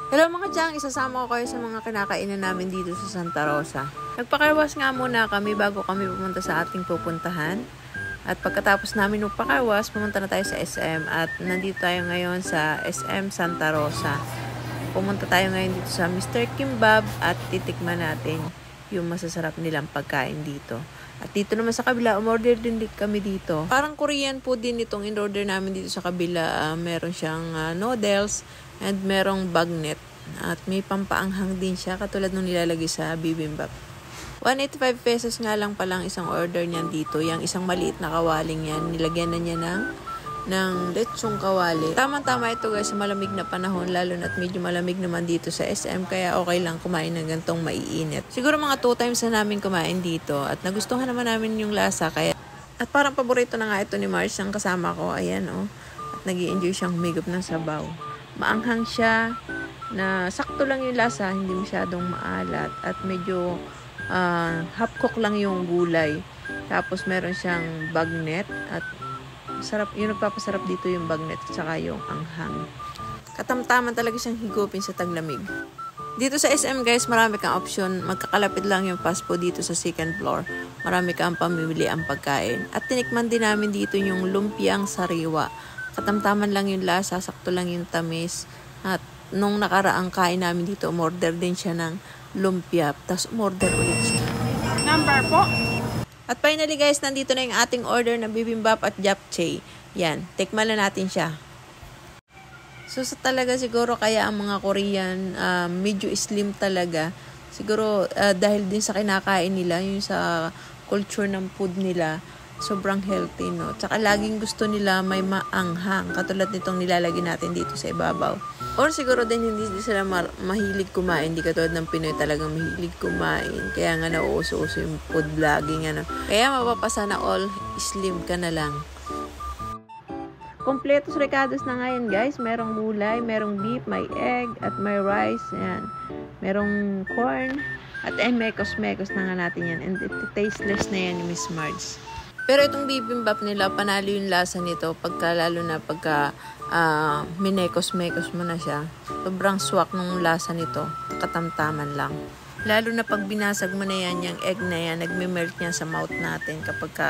Hello mga tiyang, isasama ko kayo sa mga kinakainan namin dito sa Santa Rosa. Nagpakarwas nga muna kami bago kami pumunta sa ating pupuntahan. At pagkatapos namin magpakarwas, pumunta na tayo sa SM at nandito tayo ngayon sa SM Santa Rosa. Pumunta tayo ngayon dito sa Mr. Kimbab at titikman natin yung masasarap nilang pagkain dito. At dito naman sa kabila, umorder din kami dito. Parang Korean food din itong in-order namin dito sa kabila. Meron siyang noodles and merong bagnet. At may pampaanghang din siya katulad nung nilalagay sa bibimbap. 185 pesos nga lang palang isang order niyan dito. Yung isang maliit na kawaling yan, nilagyan na niya ng lechong kawali. Tama-tama ito guys sa malamig na panahon, lalo na't medyo malamig naman dito sa SM, kaya okay lang kumain ng gantong maiinit. Siguro mga 2 times na namin kumain dito at nagustuhan naman namin yung lasa, kaya at parang paborito na nga ito ni Mars, ang kasama ko, ayan oh. At nag-i-enjoy siyang humigop ng sabaw. Maanghang siya, na sakto lang yung lasa, hindi masyadong maalat at medyo half cook lang yung gulay. Tapos meron siyang bagnet at sarap, yun nagpapasarap dito yung bagnet at saka yung anghang. Katamtaman talaga siyang higupin sa taglamig. Dito sa SM guys, marami kang option. Magkakalapit lang yung fast food dito sa second floor. Marami kang pamimili ang pagkain. At tinikman din namin dito yung lumpiang sariwa. Katamtaman lang yung lasa, sakto lang yung tamis. At nung nakaraang kain namin dito, umorder din siya ng lumpia. Tapos umorder ulit siya. Number po. At finally guys, nandito na yung ating order na bibimbap at japchae. Yan, tikman na natin siya. So sa talaga siguro kaya ang mga Korean medyo slim talaga. Siguro dahil din sa kinakain nila, yung sa culture ng food nila, sobrang healthy, no? Tsaka laging gusto nila may maanghang, katulad nitong nilalagay natin dito sa ibabaw. Or siguro din hindi sila mahilig kumain, hindi katulad ng Pinoy talagang mahilig kumain. Kaya nga nauuso-uso yung food vlogging, ano. Kaya mapapasa na all slim ka na lang. Kompletos recados na ngayon guys. Merong gulay, merong beef, may egg, at may rice. Yan. Merong corn, at mekos-mekos na nga natin yan. And tasteless na yan ni Miss Marge. Pero itong bibimbap nila, panalo yung lasa nito lalo na pagka minekos-mekos mo na siya. Sobrang swak ng lasa nito. Katamtaman lang. Lalo na pag binasag mo na yan, yung egg na yan, nagme-melt niya sa mouth natin kapag ka...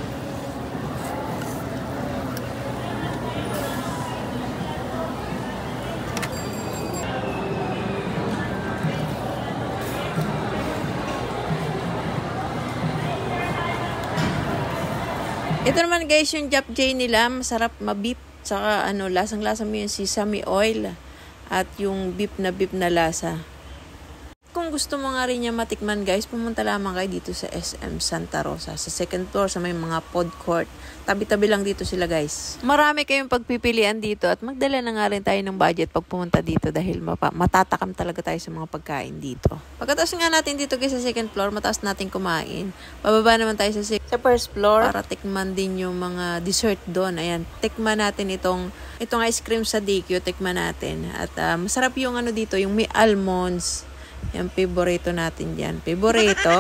Ito naman guys, yung japchae nila, masarap mabip. Saka lasang-lasa mo yung sesame oil at yung beef na lasa. Kung gusto mo nga rin niya matikman guys, pumunta lamang kayo dito sa SM Santa Rosa. Sa second floor, sa may mga food court. Tabi-tabi lang dito sila guys. Marami kayong pagpipilian dito at magdala na nga rin tayo ng budget pag pumunta dito dahil matatakam talaga tayo sa mga pagkain dito. Pagkatapos nga natin dito guys sa second floor, mataas natin kumain. Bababa naman tayo sa first floor para tikman din yung mga dessert doon. Ayan, tikman natin itong ice cream sa DQ, tikman natin. At masarap yung dito, yung may almonds. Yung favorito natin dyan. Favorito.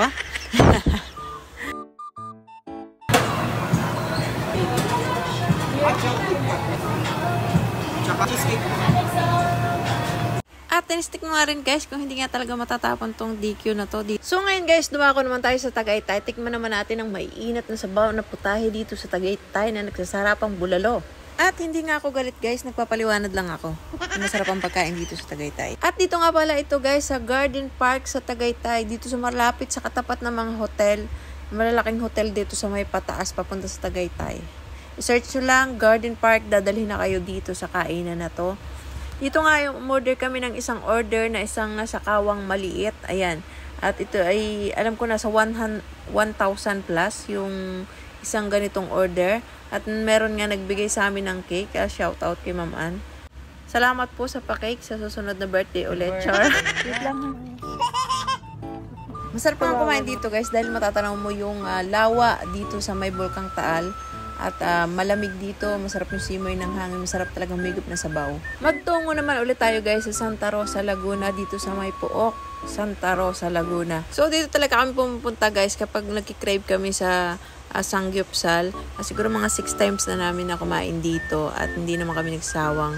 At tinistik mo nga rin guys kung hindi nga talaga matatapon tong DQ na to. So ngayon guys, dumako naman tayo sa Tagaytay. Tikman naman natin ang maiinat na sabaw na putahe dito sa Tagaytay na nagsasarapang bulalo. At hindi nga ako galit guys, nagpapaliwanag lang ako. Masarap ang pagkain dito sa Tagaytay. At dito nga pala ito guys sa Garden Park sa Tagaytay. Dito sa malapit sa katapat ng mga hotel. Malalaking hotel dito sa may pataas papunta sa Tagaytay. I-search nyo lang Garden Park, dadalhin na kayo dito sa kainan na to. Dito nga yung order kami ng isang order na isang nasa kawang maliit. Ayan. At ito ay alam ko nasa 1,000 plus yung isang ganitong order. At meron nga nagbigay sa amin ng cake. Shout out kay Ma'am Ann. Salamat po sa pa-cake sa susunod na birthday ulit. Char. Wait lang. Masarap nga kumain dito guys dahil matatanaw mo yung lawa dito sa may Bulkang Taal. At malamig dito, masarap yung simoy ng hangin, masarap talagang migop na sabaw. Magtungo naman ulit tayo guys sa Santa Rosa, Laguna, dito sa may Puok, Santa Rosa, Laguna. So dito talaga kami pumunta guys kapag nagki-crave kami sa Sangyupsal. Siguro mga 6 times na namin na kumain dito at hindi naman kami nagsawang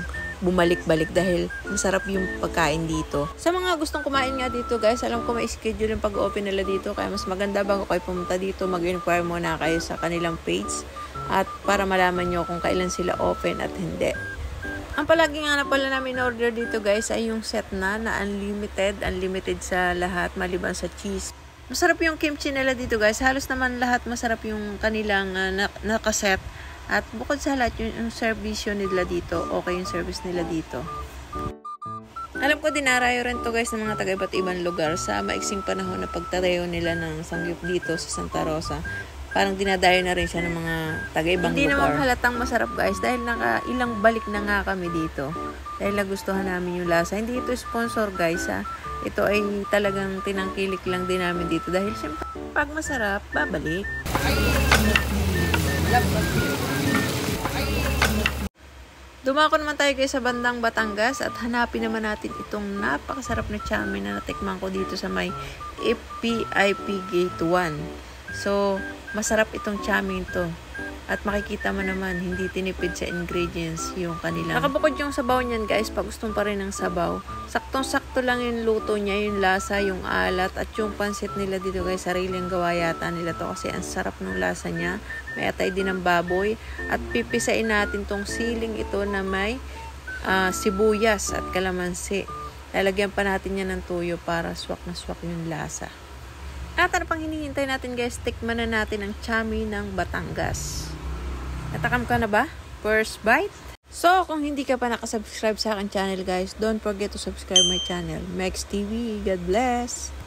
bumalik-balik dahil masarap yung pagkain dito. Sa mga gustong kumain nga dito guys, alam ko may schedule yung pag-open nila dito, kaya mas maganda bago kayo pumunta dito, mag-inquire muna kayo sa kanilang page at para malaman nyo kung kailan sila open at hindi. Ang palagi nga na pala namin order dito guys ay yung set na unlimited sa lahat maliban sa cheese. Masarap yung kimchi nila dito guys. Halos naman lahat masarap yung kanilang nakaset. At bukod sa lahat yung servisyo nila dito, okay yung service nila dito. Alam ko dinarayo rin to guys ng mga taga iba't ibang lugar sa maiksing panahon na pagtatayo nila ng sangyup dito sa Santa Rosa. Parang dinadayo na rin siya ng mga taga-ibang lugar. Hindi naman halatang masarap guys dahil ilang balik na nga kami dito. Dahil nagustuhan namin yung lasa. Hindi ito sponsor guys ha. Ito ay talagang tinangkilik lang din namin dito. Dahil siyempre pag masarap, babalik. Dumako naman tayo guys sa bandang Batangas at hanapin naman natin itong napakasarap na chow-mein na natikman ko dito sa may VIP Gate 1. So, masarap itong chow-mein to. At makikita mo naman, hindi tinipid sa ingredients yung kanilang. Nakabukod yung sabaw niyan guys, pag gusto pa rin ng sabaw. Saktong-sakto lang yung luto niya, yung lasa, yung alat, at yung pansit nila dito guys, sariling gawa yata nila to kasi ang sarap ng lasa niya. May atay din ng baboy. At pipisain natin tong siling ito na may sibuyas at kalamansi. Lalagyan pa natin yan ng tuyo para swak na swak yung lasa. At ano pang hinihintay natin guys, tikman na natin ang chow-mein ng Batangas. Natakam ka na ba? First bite? So, kung hindi ka pa nakasubscribe sa akin channel guys, don't forget to subscribe my channel, Mex TV. God bless!